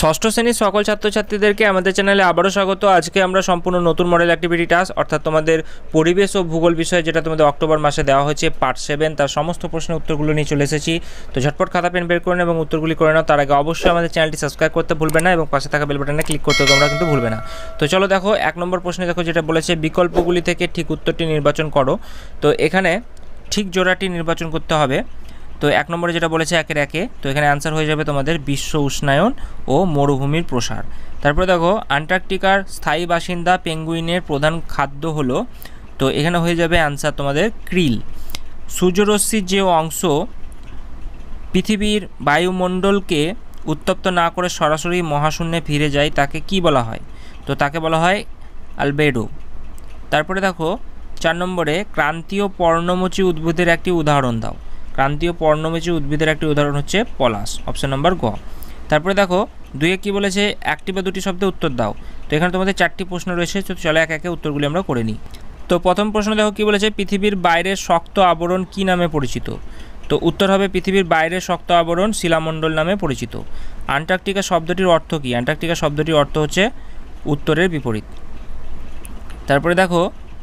ষষ্ঠ শ্রেণীর সকল ছাত্রছাত্রীদেরকে আমাদের চ্যানেলে আবারও স্বাগত। আজকে আমরা সম্পূর্ণ নতুন মডেল অ্যাক্টিভিটি টাস্ক অর্থাৎ তোমাদের পরিবেশ ও ভূগোল বিষয়ে যেটা তোমাদের অক্টোবর মাসে দেওয়া হয়েছে পার্ট 7 তার সমস্ত প্রশ্নের উত্তরগুলো নিয়ে চলে এসেছি। তো ঝটপট খাতা পেন বের করে নাও এবং উত্তরগুলি করে নাও। তার আগে অবশ্যই আমাদের চ্যানেলটি সাবস্ক্রাইব করতে ভুলবে না এবং পাশে থাকা বেল বাটনে ক্লিক করতে তোমরা কিন্তু ভুলবে না। তো চলো দেখো 1 নম্বর প্রশ্নে দেখো যেটা বলেছে বিকল্পগুলি থেকে ঠিক উত্তরটি নির্বাচন করো। তো এখানে ঠিক জোড়াটি নির্বাচন করতে হবে। তো 1 নম্বরে যেটা বলেছে 1-এর 1-এ, তো এখানে অ্যান্সার হয়ে যাবে তোমাদের বিশ্ব উষ্ণায়ন ও মরুভূমির প্রসার। তারপরে দেখো আন্টার্কটিকার স্থায়ী বাসিন্দা পেঙ্গুইনের প্রধান খাদ্য হলো, তো এখানে হয়ে যাবে অ্যান্সার তোমাদের ক্রিল। সূর্যরশ্মির যে অংশ পৃথিবীর বায়ুমণ্ডলকে উত্তপ্ত না করে সরাসরি মহাশূন্যে ফিরে যায় তাকে কি বলা হয়? তো তাকে বলা হয় আলবেডো। তারপরে দেখো 4 নম্বরে ক্রান্তীয় পর্ণমোচী উদ্ভিদের একটি উদাহরণ দাও। ক্রান্তীয় পর্ণমোচী উদ্ভিদের একটি উদাহরণ হচ্ছে পলাশ, অপশন নম্বর গ। তারপরে দেখো 2-এ কি বলেছে একটি বা দুটি শব্দে উত্তর দাও। তো এখানে তোমাদের 4টি প্রশ্ন রয়েছে, তো চলো এক একে উত্তরগুলি আমরা করে নিই। তো প্রথম প্রশ্ন দেখো কি বলেছে পৃথিবীর বাইরের শক্ত আবরণ কি নামে পরিচিত? তো উত্তর হবে পৃথিবীর বাইরের শক্ত আবরণ শিলামণ্ডল নামে পরিচিত। আন্টার্কটিকা শব্দটির অর্থ কি? আন্টার্কটিকা শব্দটির অর্থ হচ্ছে উত্তরের বিপরীত। তারপরে দেখো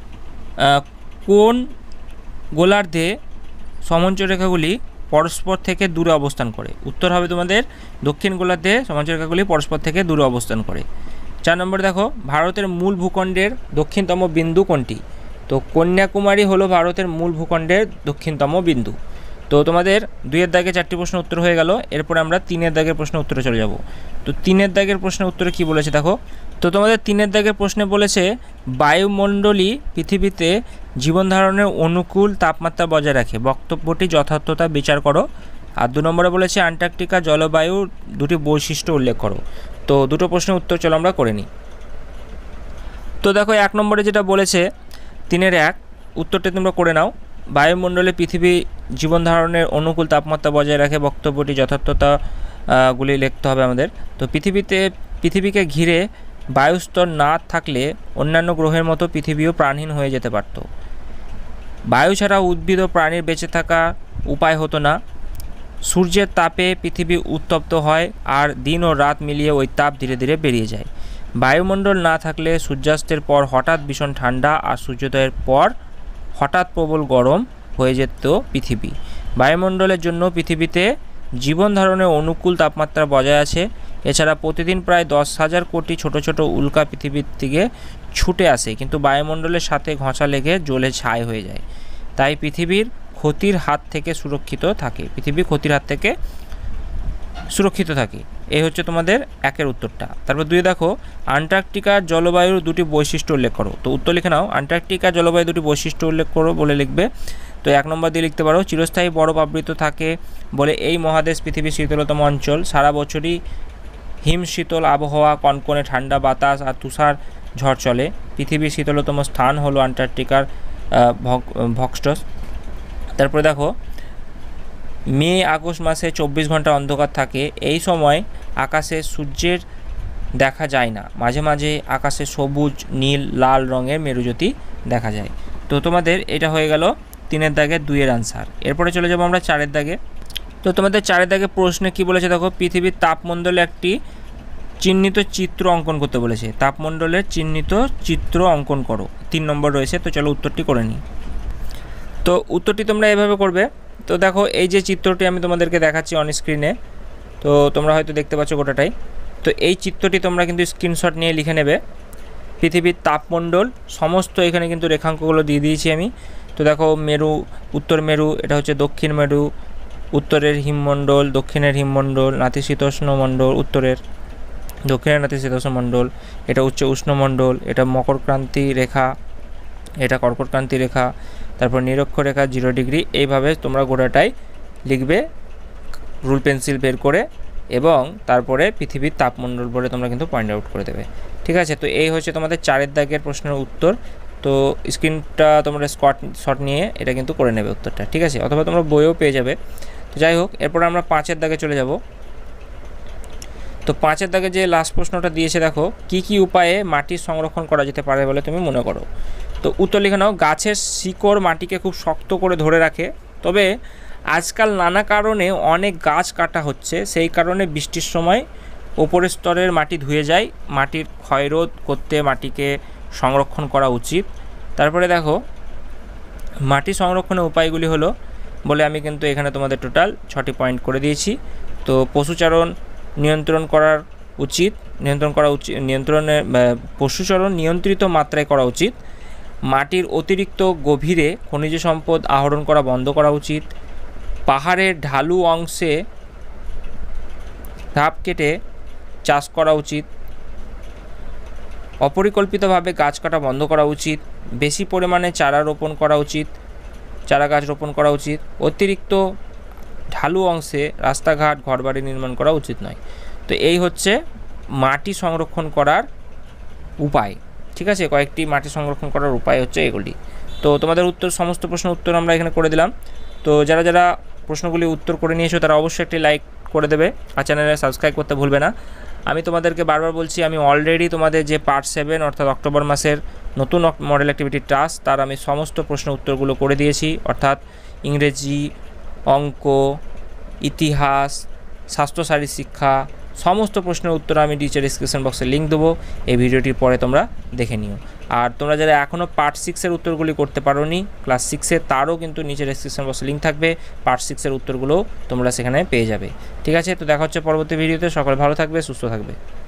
কোন গোলার্ধে সমঞ্চরেখাগুলি পরস্পর থেকে দূরে অবস্থান করে? উত্তর হবে তোমাদের দক্ষিণ গোলার্ধে সমঞ্চরেখাগুলি পরস্পর থেকে দূরে অবস্থান করে। 4 নম্বরে দেখো ভারতের মূল ভূখণ্ডের দক্ষিণতম বিন্দু কোনটি? তো কন্যাকুমারী হলো ভারতের মূল ভূখণ্ডের দক্ষিণতম বিন্দু। তো তোমাদের 2-এর দাগে 4টি প্রশ্ন উত্তর হয়ে গেল। এরপরে আমরা 3-এর দাগের প্রশ্ন উত্তরে চলে যাব। তো 3-এর দাগের প্রশ্নের উত্তরে কি বলেছে দেখো। তো তোমাদের 3-এর দাগের প্রশ্নে বলেছে বায়ুমণ্ডলী পৃথিবীতে জীবন ধারণের অনুকূল তাপমাত্রা বজায় রাখে, বক্তব্যটি যথার্থতা বিচার করো। আর 2 নম্বরে বলেছে আন্টার্কটিকা জলবায়ুর দুটি বৈশিষ্ট্য উল্লেখ করো। তো দুটো প্রশ্নের উত্তর চলো আমরা করে নিই। তো দেখো 1 নম্বরে যেটা বলেছে 3-এর 1 উত্তরটা তোমরা করে নাও। বায়ুমণ্ডলে পৃথিবী জীবন ধারণের অনুকূল তাপমাত্রা বজায় রাখে, বক্তব্যটি যথার্থতাগুলি লিখতে হবে আমাদের। তো পৃথিবীকে ঘিরে বায়ুস্তর না থাকলে অন্যান্য গ্রহের মতো পৃথিবীও প্রাণহীন হয়ে যেতে পারত। বায়ু ছাড়া উদ্ভিদ ও প্রাণীর বেঁচে থাকা উপায় হতো না। সূর্যের তাপে পৃথিবী উত্তপ্ত হয় আর দিন ও রাত মিলিয়ে ওই তাপ ধীরে ধীরে বেরিয়ে যায়। বায়ুমণ্ডল না থাকলে সূর্যাস্তের পর হঠাৎ ভীষণ ঠান্ডা আর সূর্যোদয়ের পর হঠাৎ প্রবল গরম হয়ে যেত পৃথিবী। বায়ুমণ্ডলের জন্য পৃথিবীতে জীবন ধারণের অনুকূল তাপমাত্রা বজায় আছে। এছাড়া প্রতিদিন প্রায় 10,000 কোটি ছোট ছোট উল্কা পৃথিবীর দিকে ছুটে আসে, কিন্তু বায়ুমণ্ডলের সাথে ঘষা লেগে জ্বলে ছাই হয়ে যায়। তাই পৃথিবীর ক্ষতির হাত থেকে সুরক্ষিত থাকে। পৃথিবী ক্ষতির হাত থেকে সুরক্ষিত থাকে। এই হচ্ছে তোমাদের 1-এর উত্তরটা। তারপর 2 দেখো আন্টার্কটিকার জলবায়ুর দুটি বৈশিষ্ট্য উল্লেখ করো। তো উত্তর লিখে নাও আন্টার্কটিকার জলবায়ুর দুটি বৈশিষ্ট্য উল্লেখ করো বলে লিখবে। তো 1 নম্বর দিয়ে লিখতে পারো চিরস্থায়ী বরফ আবৃত থাকে বলে এই মহাদেশ পৃথিবীর শীতলতম অঞ্চল। সারা বছরই হিম শীতল আবহাওয়া, কনকনে ঠান্ডা বাতাস আর তুষার ঝড় চলে। পৃথিবীর শীতলতম স্থান হলো আন্টার্কটিকার ভক্সটস। তারপরে দেখো মে আগস্ট মাসে 24 ঘন্টা অন্ধকার থাকে। এই সময় আকাশে সূর্যের দেখা যায় না, মাঝে মাঝে আকাশে সবুজ নীল লাল রঙের মেরুজ্যোতি দেখা যায়। তো তোমাদের এটা হয়ে গেল 3-এর দাগে 2-এর আনসার। এরপরে চলে যাব আমরা 4-এর দাগে। তো তোমাদের 4-এর দাগে প্রশ্নে কি বলেছে দেখো পৃথিবীর তাপমণ্ডলে একটি চিহ্নিত চিত্র অঙ্কন করতে বলেছে। তাপমণ্ডলের চিহ্নিত চিত্র অঙ্কন করো। 3 নম্বর রয়েছে। তো চলো উত্তরটি করে নিই। তো উত্তরটি তোমরা এভাবে করবে। তো দেখো এই যে চিত্রটি আমি তোমাদেরকে দেখাচ্ছি অন স্ক্রিনে, তো তোমরা হয়তো দেখতে পাচ্ছ গোটাটাই। তো এই চিত্রটি তোমরা কিন্তু স্ক্রিনশট নিয়ে লিখে নেবে। পৃথিবীর তাপমণ্ডল সমস্ত এখানে কিন্তু রেখাঙ্কগুলো দিয়ে দিয়েছি আমি। তো দেখো মেরু, উত্তর মেরু, এটা হচ্ছে দক্ষিণ মেরু, উত্তরের হিমমণ্ডল, দক্ষিণের হিমমণ্ডল, নাতিশীতোষ্ণ মণ্ডল, উত্তরের দক্ষিণের নাতিশীতোষ্ণ মণ্ডল, এটা হচ্ছে উষ্ণমণ্ডল, এটা মকরক্রান্তি রেখা, এটা কর্কটক্রান্তি রেখা, তারপর নিরক্ষরেখা 0 ডিগ্রি। এইভাবে তোমরা গোটাটাই লিখবে রুল পেন্সিল বের করে এবং তারপরে পৃথিবীর তাপমণ্ডল বলে তোমরা কিন্তু পয়েন্ট আউট করে দেবে। ঠিক আছে, তো এই হচ্ছে তোমাদের 4-এর দাগের প্রশ্নের উত্তর। তো স্ক্রিনটা তোমরা শট নিয়ে এটা কিন্তু করে নেবে উত্তরটা। ঠিক আছে, অথবা তোমরা বইও পেয়ে যাবে। তো যাই হোক, এরপর আমরা 5-এর দাগে চলে যাব। তো 5-এর দাগে যে লাস্ট প্রশ্নটা দিয়েছে দেখো কি কি উপায়ে মাটির সংরক্ষণ করা যেতে পারে বলে তুমি মনে করো? তো উত্তর লিখে নাও গাছের শিকড় মাটিকে খুব শক্ত করে ধরে রাখে, তবে আজকাল নানা কারণে অনেক গাছ কাটা হচ্ছে, সেই কারণে বৃষ্টির সময় ওপরের স্তরের মাটি ধুয়ে যায়, মাটির ক্ষয়রোধ করতে মাটিকে সংরক্ষণ করা উচিত। তারপরে দেখো মাটি সংরক্ষণের উপায়গুলি হলো বলে আমি কিন্তু এখানে তোমাদের টোটাল 6টি পয়েন্ট করে দিয়েছি। তো পশুচারণ নিয়ন্ত্রণ করা উচিত, পশুচারণ নিয়ন্ত্রিত মাত্রায় করা উচিত। মাটির অতিরিক্ত গভীরে খনিজ সম্পদ আহরণ করা বন্ধ করা উচিত। পাহাড়ের ঢালু অংশে ধাপ কেটে চাষ করা উচিত। অপরিকল্পিতভাবে গাছ কাটা বন্ধ করা উচিত। বেশি পরিমাণে চারা গাছ রোপণ করা উচিত। অতিরিক্ত ঢালু অংশে রাস্তাঘাট ঘরবাড়ি নির্মাণ করা উচিত নয়। তো এই হচ্ছে মাটি সংরক্ষণ করার উপায়, ঠিক আছে। কয়েকটি মাটি সংরক্ষণ করার উপায় হচ্ছে এগুলি। তো তোমাদের সমস্ত প্রশ্নের উত্তর আমরা এখানে করে দিলাম। তো যারা যারা প্রশ্নগুলি উত্তর করে নিয়েছো তারা অবশ্যই একটি লাইক করে দেবে আর চ্যানেলে সাবস্ক্রাইব করতে ভুলবে না। আমি তোমাদেরকে বারবার বলছি, আমি অলরেডি তোমাদের যে পার্ট 7 অর্থাৎ অক্টোবর মাসের নতুন মডেল অ্যাক্টিভিটি টাস্ক তার আমি সমস্ত প্রশ্নের উত্তরগুলো করে দিয়েছি, অর্থাৎ ইংরেজি, অঙ্ক, ইতিহাস, স্বাস্থ্য শারীর শিক্ষা, সমস্ত প্রশ্নের উত্তর আমি নিচে ডিসক্রিপশন বক্সে লিঙ্ক দেবো, এই ভিডিওটির পরে তোমরা দেখে নিও। আর তোমরা যারা এখনও পার্ট 6-এর উত্তরগুলি করতে পারোনি ক্লাস 6-এর, তারও কিন্তু নিচে ডিসক্রিপশন বক্সে লিঙ্ক থাকবে, পার্ট 6-এর উত্তরগুলোও তোমরা সেখানে পেয়ে যাবে। ঠিক আছে, তো দেখা হচ্ছে পরবর্তী ভিডিওতে। সকলে ভালো থাকবে, সুস্থ থাকবে।